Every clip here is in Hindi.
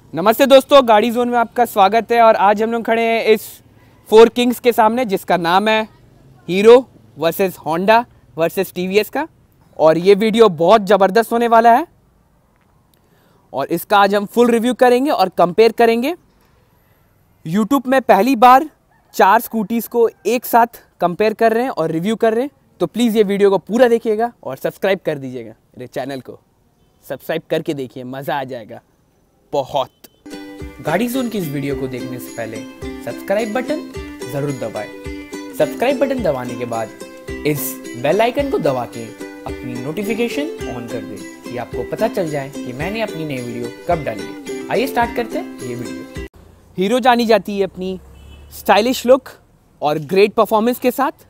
नमस्ते दोस्तों, गाड़ी जोन में आपका स्वागत है। और आज हम लोग खड़े हैं इस 4 किंग्स के सामने, जिसका नाम है Hero versus Honda versus TVS का। और ये वीडियो बहुत ज़बरदस्त होने वाला है और इसका आज हम फुल रिव्यू करेंगे और कंपेयर करेंगे। यूट्यूब में पहली बार 4 स्कूटीज़ को एक साथ कंपेयर कर रहे हैं और रिव्यू कर रहे हैं, तो प्लीज़ ये वीडियो को पूरा देखिएगा और सब्सक्राइब कर दीजिएगा। मेरे चैनल को सब्सक्राइब करके देखिए, मज़ा आ जाएगा बहुत। गाड़ी जोन की इस वीडियो को देखने से पहले सब्सक्राइब बटन ज़रूर दबाएं। सब्सक्राइब बटन दबाने के बाद इस बेल आइकन को दबा के अपनी नोटिफिकेशन ऑन कर दें कि आपको पता चल जाए कि मैंने अपनी नई वीडियो कब डाली है। आइए स्टार्ट करते हैं ये वीडियो। हीरो जानी जाती है अपनी स्टाइलिश लुक और ग्रेट परफॉर्मेंस के साथ।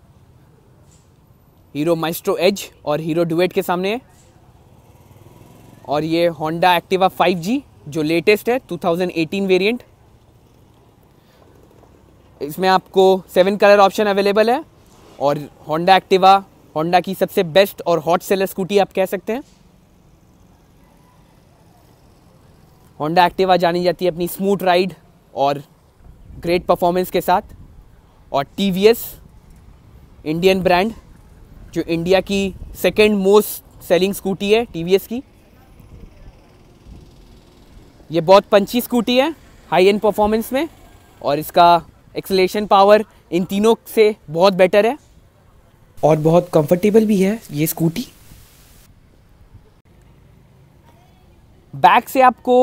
हीरो माइस्ट्रो एज और हीरो डुएट के सामने है। और ये होंडा एक्टिवा 5G जो लेटेस्ट है 2018 वेरिएंट। इसमें आपको 7 कलर ऑप्शन अवेलेबल है और होंडा एक्टिवा होंडा की सबसे बेस्ट और हॉट सेलर स्कूटी आप कह सकते हैं। होंडा एक्टिवा जानी जाती है अपनी स्मूथ राइड और ग्रेट परफॉर्मेंस के साथ। और टीवीएस इंडियन ब्रांड जो इंडिया की सेकेंड मोस्ट सेलिंग स्कूटी है टीवीएस की। ये बहुत पंची स्कूटी है हाई एंड परफॉर्मेंस में और इसका एक्सेलरेशन पावर इन तीनों से बहुत बेटर है और बहुत कंफर्टेबल भी है ये स्कूटी। बैक से आपको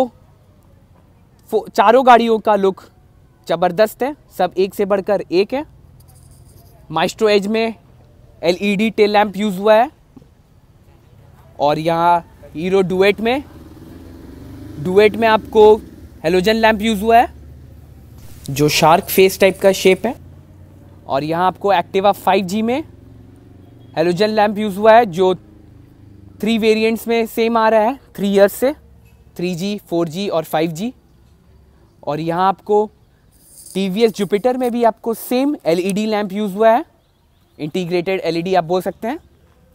चारों गाड़ियों का लुक ज़बरदस्त है, सब एक से बढ़कर एक है। माइस्ट्रो एज में LED टेल लैंप यूज़ हुआ है और यहाँ हीरो डुएट में आपको हेलोजन लैंप यूज़ हुआ है जो शार्क फेस टाइप का शेप है। और यहाँ आपको एक्टिवा 5G में हेलोजन लैंप यूज़ हुआ है जो 3 वेरिएंट्स में सेम आ रहा है 3 ईयर्स से, 3G, 4G और 5G। और यहाँ आपको टीवीएस जुपिटर में भी आपको सेम LED लैंप यूज़ हुआ है, इंटीग्रेटेड LED आप बोल सकते हैं।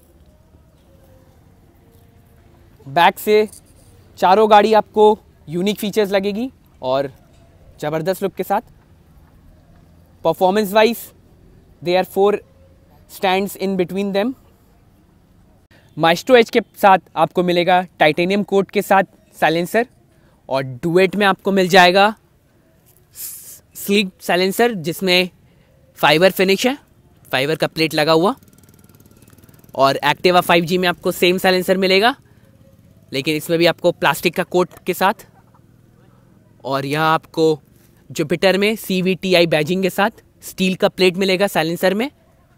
बैक से चारों गाड़ी आपको यूनिक फीचर्स लगेगी और ज़बरदस्त लुक के साथ। Performance wise they are 4 stands in between them. Maestro Edge के साथ आपको मिलेगा टाइटेनियम कोट के साथ साइलेंसर और डुएट में आपको मिल जाएगा स्लीक साइलेंसर जिसमें फाइबर फिनिश है, फाइबर का प्लेट लगा हुआ। और एक्टिवा 5G में आपको सेम साइलेंसर मिलेगा लेकिन इसमें भी आपको प्लास्टिक का कोट के साथ। और यहाँ आपको जुपिटर में CVTI बैजिंग के साथ स्टील का प्लेट मिलेगा साइलेंसर में।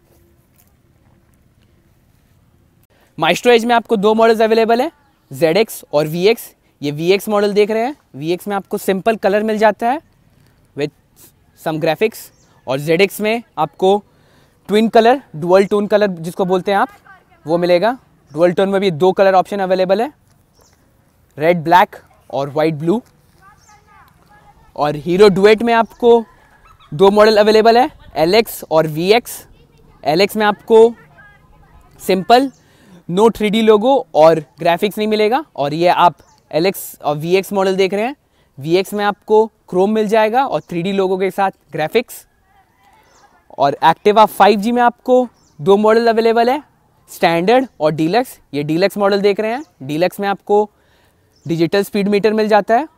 माइस्ट्रो एज में आपको 2 मॉडल्स अवेलेबल है, ZX और VX। ये VX मॉडल देख रहे हैं। VX में आपको सिंपल कलर मिल जाता है विथ सम ग्राफिक्स और ZX में आपको twin colour, dual tone colour जिसको बोलते हैं आप, वो मिलेगा। डुअल टोन में भी 2 कलर ऑप्शन अवेलेबल है, रेड ब्लैक और वाइट ब्लू। और हीरो डुएट में आपको 2 मॉडल अवेलेबल है, LX और VX। LX में आपको सिंपल नो 3D लोगो और ग्राफिक्स नहीं मिलेगा। और ये आप LX और VX मॉडल देख रहे हैं। VX में आपको क्रोम मिल जाएगा और 3D लोगो के साथ ग्राफिक्स। और एक्टिवा 5G में आपको 2 मॉडल अवेलेबल है, स्टैंडर्ड और डीलक्स। ये डीलक्स मॉडल देख रहे हैं। डीलक्स में आपको डिजिटल स्पीड मीटर मिल जाता है।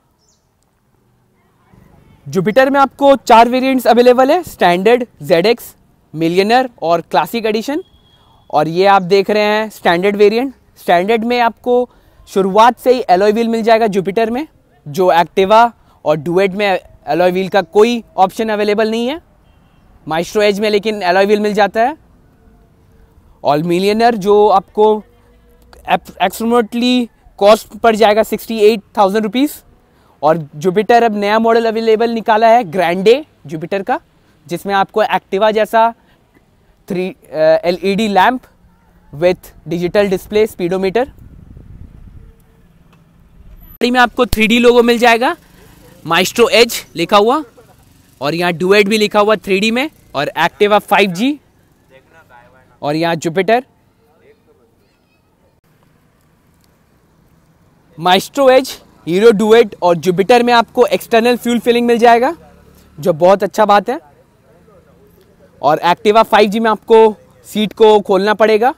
जुपिटर में आपको 4 वेरिएंट्स अवेलेबल है, स्टैंडर्ड, ZX, मिलियनर और क्लासिक एडिशन। और ये आप देख रहे हैं स्टैंडर्ड वेरिएंट। स्टैंडर्ड में आपको शुरुआत से ही एलॉय व्हील मिल जाएगा जुपिटर में, जो एक्टिवा और डुएट में एलॉय व्हील का कोई ऑप्शन अवेलेबल नहीं है। माइस्ट्रो एज में लेकिन एलॉय व्हील मिल जाता है। और मिलियनर जो आपको एप्रोक्सीमेटली कॉस्ट पड़ जाएगा 68,000 रुपीज़। और जुपिटर अब नया मॉडल अवेलेबल निकाला है, ग्रैंडे जुपिटर का, जिसमें आपको एक्टिवा जैसा LED lamp with digital display, speedometer. गाड़ी में आपको 3D लोगो मिल जाएगा, माइस्ट्रो एज लिखा हुआ। और यहाँ डुएट भी लिखा हुआ 3D में। और एक्टिवा 5G और यहाँ Jupiter. Maestro Edge Hero Duet और जुपिटर में आपको एक्सटर्नल फ्यूल फिलिंग मिल जाएगा, जो बहुत अच्छा बात है। और एक्टिवा 5G में आपको सीट को खोलना पड़ेगा।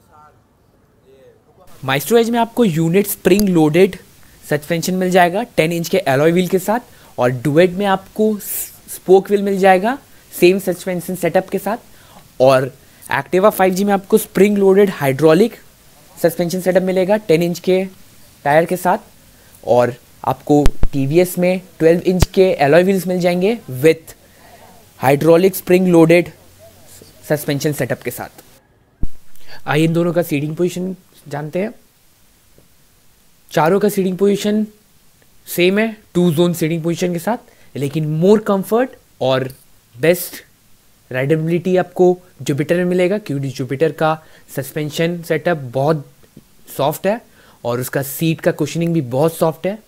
माइस्ट्रो एज में आपको यूनिट स्प्रिंग लोडेड सस्पेंशन मिल जाएगा 10 इंच के एलॉय व्हील के साथ, और डुएट में आपको स्पोक व्हील मिल जाएगा सेम सस्पेंशन सेटअप के साथ। और एक्टिवा 5G में आपको spring loaded hydraulic suspension setup मिलेगा 10 इंच के टायर के साथ, और आपको टीवीएस में 12 इंच के एलॉय व्हील्स मिल जाएंगे with hydraulic spring loaded suspension setup के साथ। आइए इन दोनों का सीटिंग पोजीशन जानते हैं। चारों का सीटिंग पोजीशन सेम है, 2 जोन सीटिंग पोजीशन के साथ, लेकिन मोर कंफर्ट और बेस्ट राइडेबिलिटी आपको जुपिटर में मिलेगा, क्योंकि जुपिटर का सस्पेंशन सेटअप बहुत सॉफ्ट है और उसका सीट का कुशनिंग भी बहुत सॉफ्ट है।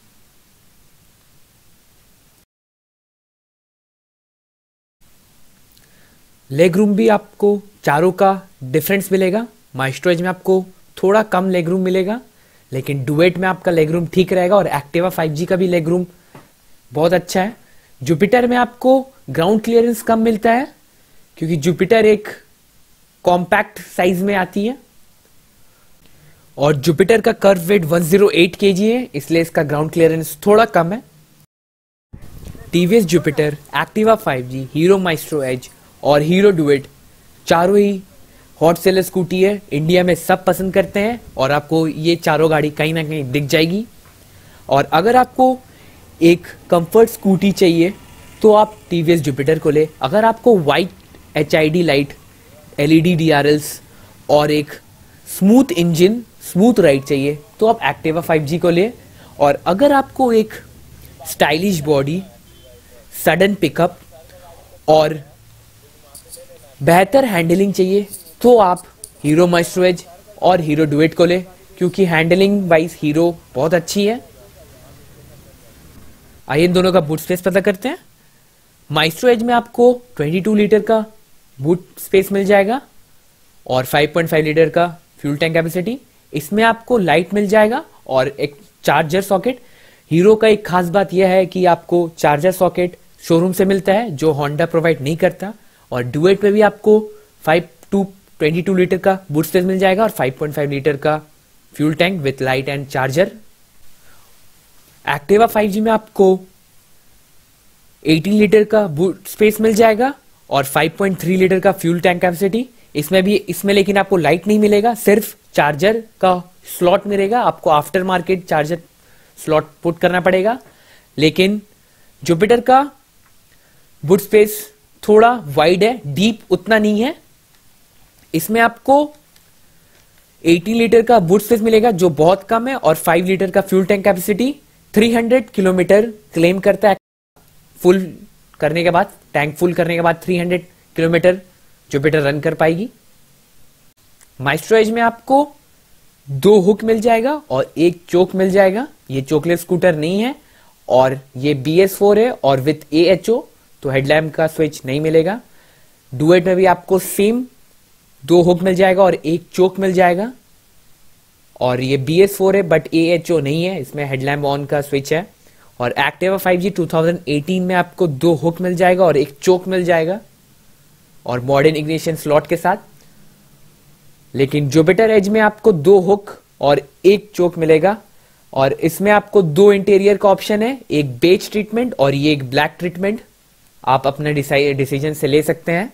लेग रूम भी आपको चारों का डिफरेंस मिलेगा। माइस्ट्रो एज में आपको थोड़ा कम लेग रूम मिलेगा, लेकिन डुएट में आपका लेग रूम ठीक रहेगा, और एक्टिवा 5G का भी लेग रूम बहुत अच्छा है। जुपिटर में आपको ग्राउंड क्लियरेंस कम मिलता है, क्योंकि जुपिटर एक कॉम्पैक्ट साइज में आती है, और जुपिटर का कर्व वेट 108 kg है, इसलिए इसका ग्राउंड क्लियरेंस थोड़ा कम है। TVS Jupiter, Activa 5G, Hero Maestro Edge और हीरो डुएट चारों ही हॉट सेलर स्कूटी है, इंडिया में सब पसंद करते हैं, और आपको ये चारों गाड़ी कहीं ना कहीं दिख जाएगी। और अगर आपको एक कंफर्ट स्कूटी चाहिए तो आप टीवीएस जुपिटर को ले। अगर आपको white HID light, LED DRLs और एक स्मूथ इंजन, स्मूथ राइड चाहिए तो आप एक्टिवा 5G को ले। और अगर आपको एक स्टाइलिश बॉडी, सडन पिकअप और बेहतर हैंडलिंग चाहिए तो आप हीरो माइस्ट्रो एज और हीरो डुएट को ले, क्योंकि हैंडलिंग वाइज हीरो बहुत अच्छी है। आइए इन दोनों का बूट स्पेस पता करते हैं। माइस्ट्रो एज में आपको 22 लीटर का बूट स्पेस मिल जाएगा और 5.5 लीटर का फ्यूल टैंक कैपेसिटी। इसमें आपको लाइट मिल जाएगा और एक चार्जर सॉकेट। हीरो का एक खास बात यह है कि आपको चार्जर सॉकेट शोरूम से मिलता है, जो होंडा प्रोवाइड नहीं करता। और डुएट में भी आपको 22 लीटर का बूट स्पेस मिल जाएगा और 5.5 लीटर का fuel tank with light and charger. Activa 5G में आपको 18 लीटर का बूट स्पेस मिल जाएगा और 5.3 लीटर का फ्यूल टैंक कैपेसिटी। इसमें लेकिन आपको लाइट नहीं मिलेगा, सिर्फ चार्जर का स्लॉट मिलेगा। आपको after market charger slot put करना पड़ेगा। लेकिन जुपिटर का बूट स्पेस थोड़ा वाइड है, डीप उतना नहीं है। इसमें आपको 18 लीटर का बूट स्पेस मिलेगा, जो बहुत कम है, और 5 लीटर का fuel tank capacity. 300 kilometre claim करता है फुल करने के बाद, टैंक फुल करने के बाद 300 किलोमीटर जुपिटर रन कर पाएगी। माइस्ट्रो एज में आपको 2 हुक मिल जाएगा और 1 चोक मिल जाएगा। ये चोकलेस स्कूटर नहीं है और ये BS4 है और विथ AHO, तो हेडलैम्प का स्विच नहीं मिलेगा। डुएट में भी आपको सेम 2 हुक मिल जाएगा और 1 चोक मिल जाएगा, और ये BS4 है बट AHO नहीं है, इसमें हेडलैम्प ऑन का स्विच है। और एक्टिवा 5G 2018 में आपको 2 हुक मिल जाएगा और 1 चोक मिल जाएगा, और मॉडर्न इग्निशन स्लॉट के साथ। लेकिन जुपिटर एज में आपको 2 हुक और 1 चोक मिलेगा, और इसमें आपको 2 इंटीरियर का ऑप्शन है, एक बेज ट्रीटमेंट और ये एक ब्लैक ट्रीटमेंट। आप अपना डिसीजन से ले सकते हैं।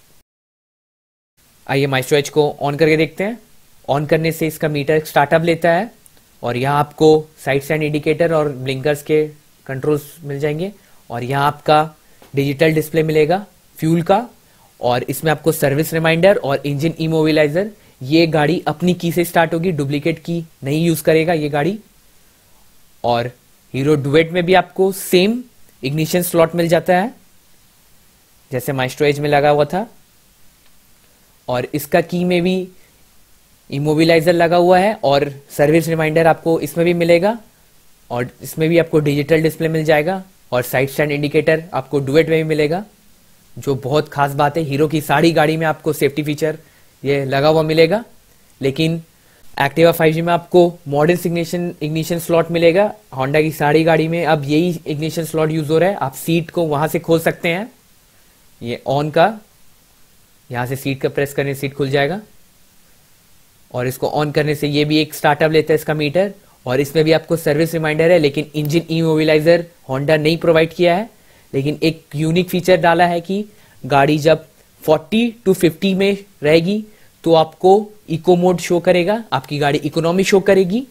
आइए माइस्ट्रो एज को ऑन करके देखते हैं। ऑन करने से इसका मीटर स्टार्टअप लेता है, और यहाँ आपको साइड स्टैंड इंडिकेटर और ब्लिंकर्स के कंट्रोल्स मिल जाएंगे, और यहाँ आपका डिजिटल डिस्प्ले मिलेगा फ्यूल का, और इसमें आपको सर्विस रिमाइंडर और इंजन इमोबिलाइजर। ये गाड़ी अपनी की से स्टार्ट होगी, डुप्लीकेट की नहीं यूज करेगा ये गाड़ी। और हीरो डुएट में भी आपको सेम इग्निशन स्लॉट मिल जाता है जैसे माइस्ट्रो एज में लगा हुआ था, और इसका की में भी इमोबिलाइजर लगा हुआ है, और सर्विस रिमाइंडर आपको इसमें भी मिलेगा, और इसमें भी आपको डिजिटल डिस्प्ले मिल जाएगा, और साइड स्टैंड इंडिकेटर आपको डुएट में भी मिलेगा, जो बहुत खास बात है। हीरो की सारी गाड़ी में आपको सेफ्टी फीचर ये लगा हुआ मिलेगा। लेकिन एक्टिवा 5G में आपको मॉडर्न इग्निशन स्लॉट मिलेगा। होंडा की सारी गाड़ी में अब यही इग्निशन स्लॉट यूज हो रहा है। आप सीट को वहां से खोल सकते हैं, ये ऑन का, यहां से सीट का प्रेस करने से सीट खुल जाएगा और इसको ऑन करने से ये भी एक स्टार्टअप लेता है इसका मीटर। और इसमें भी आपको सर्विस रिमाइंडर है, लेकिन इंजन इमोबिलाइजर होंडा नहीं प्रोवाइड किया है। लेकिन एक यूनिक फीचर डाला है कि गाड़ी जब 40 to 50 में रहेगी तो आपको इको मोड शो करेगा, आपकी गाड़ी इकोनॉमी शो करेगी।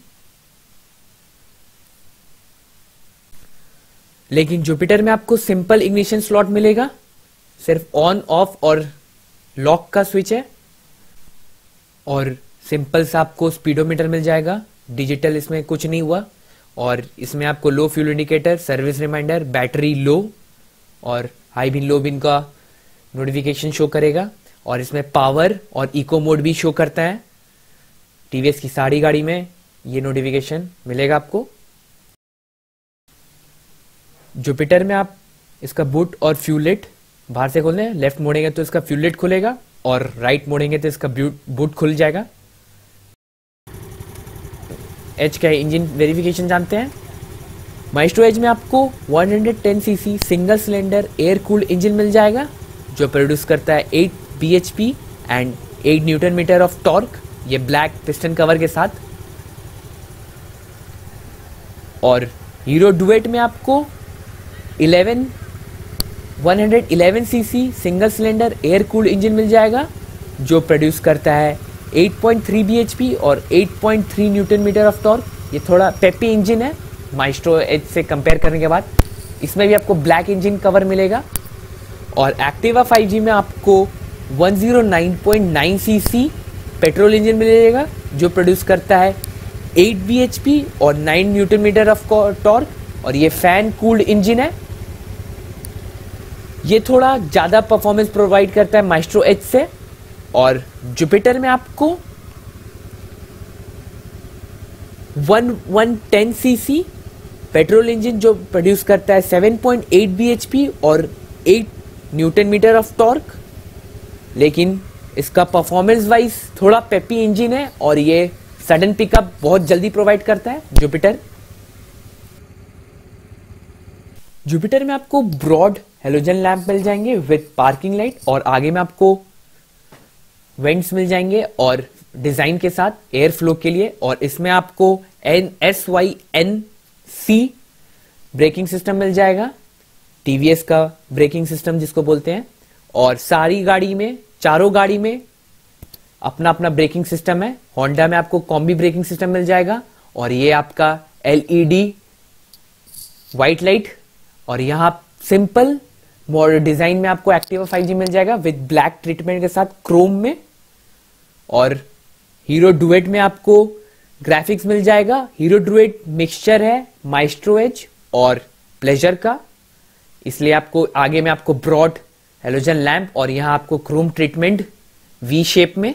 लेकिन जुपिटर में आपको सिंपल इग्निशन स्लॉट मिलेगा, सिर्फ ऑन ऑफ और लॉक का स्विच है। और सिंपल सा आपको स्पीडोमीटर मिल जाएगा, डिजिटल इसमें कुछ नहीं हुआ। और इसमें आपको low fuel indicator, service reminder, battery low और हाई बिन लो बिन का नोटिफिकेशन शो करेगा। और इसमें पावर और इको मोड भी शो करता है। टीवीएस की सारी गाड़ी में ये नोटिफिकेशन मिलेगा आपको। जुपिटर में आप इसका बूट और फ्यूल लिट बाहर से खोलते हैं, लेफ्ट मोड़ेंगे तो इसका फ्यूल लिट खुलेगा और राइट मोड़ेंगे तो इसका बूट खुल जाएगा। एच का इंजन वेरिफिकेशन जानते हैं। माइस्ट्रो एज में आपको 110 CC single cylinder air cooled engine मिल जाएगा जो प्रोड्यूस करता है 8 bhp and 8 newton metre of torque, ये ब्लैक पिस्टन कवर के साथ। और हीरो डुएट में आपको 111 CC single cylinder air cooled engine मिल जाएगा जो प्रोड्यूस करता है 8.3 bhp और 8.3 न्यूटन मीटर ऑफ टॉर्क। ये थोड़ा पेपी इंजन है माइस्ट्रो एज से कंपेयर करने के बाद। इसमें भी आपको ब्लैक इंजन कवर मिलेगा। और एक्टिवा 5G में आपको 109.9 सीसी पेट्रोल इंजन मिलेगा जो प्रोड्यूस करता है 8 bhp और 9 न्यूटन मीटर ऑफ टॉर्क। और ये फैन कूल्ड इंजन है, ये थोड़ा ज्यादा परफॉर्मेंस प्रोवाइड करता है माइस्ट्रो एज से। और जुपिटर में आपको 1110 सीसी पेट्रोल इंजन जो प्रोड्यूस करता है 7.8 bhp और 8 न्यूटन मीटर ऑफ टॉर्क। लेकिन इसका परफॉर्मेंस वाइज थोड़ा पेपी इंजन है और ये सडन पिकअप बहुत जल्दी प्रोवाइड करता है जुपिटर। जुपिटर में आपको ब्रॉड हेलोजन लैंप मिल जाएंगे विद पार्किंग लाइट और आगे में आपको वेंट्स मिल जाएंगे और डिजाइन के साथ एयर फ्लो के लिए। और इसमें आपको SYNC ब्रेकिंग सिस्टम मिल जाएगा, टीवीएस का ब्रेकिंग सिस्टम जिसको बोलते हैं। और सारी गाड़ी में, चारों गाड़ी में अपना अपना ब्रेकिंग सिस्टम है। होंडा में आपको कॉम्बी ब्रेकिंग सिस्टम मिल जाएगा और ये आपका LED व्हाइट लाइट। और यहां सिंपल मॉडल डिजाइन में आपको एक्टिवा 5G मिल जाएगा विद ब्लैक ट्रीटमेंट के साथ क्रोम में। और हीरो डुएट में आपको ग्राफिक्स मिल जाएगा। हीरो डुएट मिक्सचर है माइस्ट्रो एज और प्लेजर का, इसलिए आपको आगे में आपको ब्रॉड हेलोजन लैंप और यहां आपको क्रोम ट्रीटमेंट वी शेप में।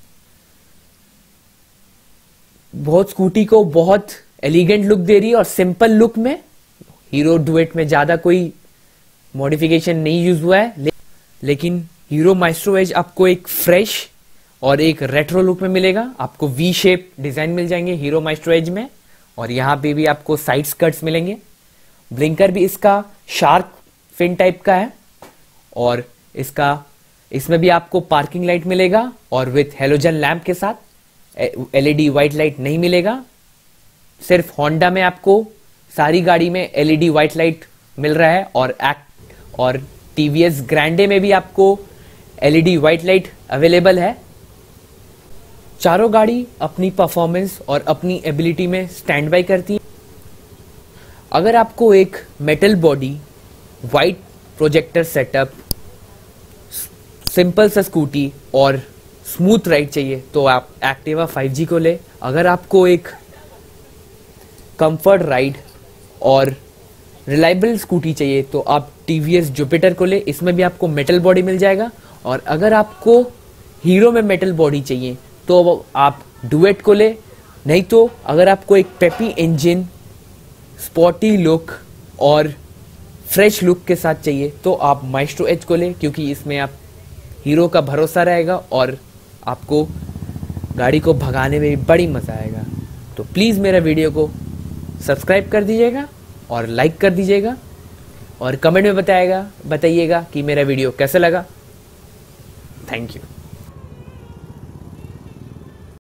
बहुत स्कूटी को बहुत एलिगेंट लुक दे रही है और सिंपल लुक में। हीरो डुएट में ज्यादा कोई मॉडिफिकेशन नहीं यूज हुआ है, लेकिन हीरो माइस्ट्रो एज आपको एक फ्रेश और एक रेट्रो लुक में मिलेगा। आपको वी शेप डिजाइन मिल जाएंगे हीरो माइस्ट्रो एज में और यहां पे भी आपको साइड स्कर्ट्स मिलेंगे। ब्लिंकर भी इसका शार्क फिन टाइप का है और इसमें भी आपको पार्किंग लाइट मिलेगा और विथ हेलोजन लैंप के साथ। LED व्हाइट लाइट नहीं मिलेगा, सिर्फ होंडा में आपको सारी गाड़ी में LED व्हाइट लाइट मिल रहा है। और टीवीएस ग्रैंडे में भी आपको LED व्हाइट लाइट अवेलेबल है। चारों गाड़ी अपनी परफॉर्मेंस और अपनी एबिलिटी में स्टैंड बाय करती है। अगर आपको एक metal body, white projector setup, simple सा स्कूटी और स्मूथ राइड चाहिए तो आप एक्टिवा 5G को ले। अगर आपको एक कंफर्ट राइड और रिलायबल स्कूटी चाहिए तो आप टीवीएस जुपिटर को ले, इसमें भी आपको मेटल बॉडी मिल जाएगा। और अगर आपको हीरो में मेटल बॉडी चाहिए तो आप डुएट को ले, नहीं तो अगर आपको एक पेपी इंजन, स्पॉटी लुक और फ्रेश लुक के साथ चाहिए तो आप माइस्ट्रो एज को ले, क्योंकि इसमें आप हीरो का भरोसा रहेगा और आपको गाड़ी को भगाने में भी बड़ी मज़ा आएगा। तो प्लीज़ मेरा वीडियो को सब्सक्राइब कर दीजिएगा और लाइक कर दीजिएगा और कमेंट में बताइएगा कि मेरा वीडियो कैसा लगा। Thank you.